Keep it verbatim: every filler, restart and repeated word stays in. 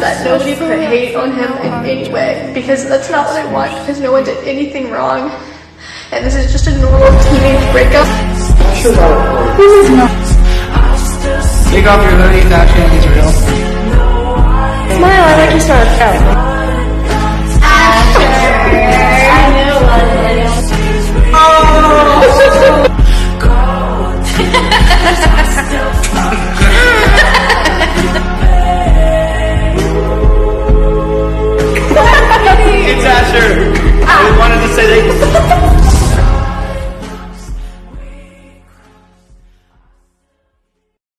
that nobody put hate on him in any way, because that's not what I want, because no one did anything wrong. And this is just a normal teenage breakup. Take off your hoodie, that actually is real. Smile, I like your style.